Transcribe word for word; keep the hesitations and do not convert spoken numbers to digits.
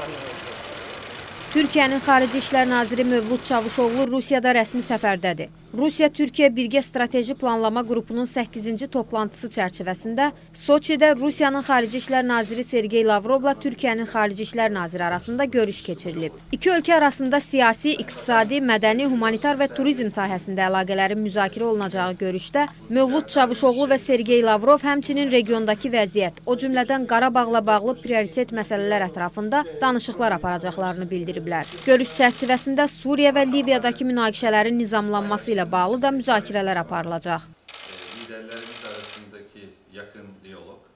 Türkiyənin Xarici İşlər Naziri Mövlud Çavuşoğlu Rusiyada rəsmi səfərdədir. Rusiya-Türkiyə Birgə Strateji Planlama Qrupunun səkkizinci toplantısı çərçivəsində Soçidə Rusiyanın Xarici İşlər Naziri Sergey Lavrovla Türkiyənin Xarici İşlər Naziri arasında görüş keçirilib. İki ölkə arasında siyasi, iqtisadi, mədəni, humanitar və turizm sahəsində əlaqələrin müzakirə olunacağı görüşdə Mövlud Çavuşoğlu və Sergey Lavrov həmçinin regiondakı vəziyyət, o cümlədən Qarabağla bağlı prioritet məsələlər ətrafında danışıqlar aparacaqlarını bildirib. Görüş çərçivəsində Suriya və Liviyadakı münaqişələrin nizamlanması ilə bağlı da müzakirələr aparılacaq.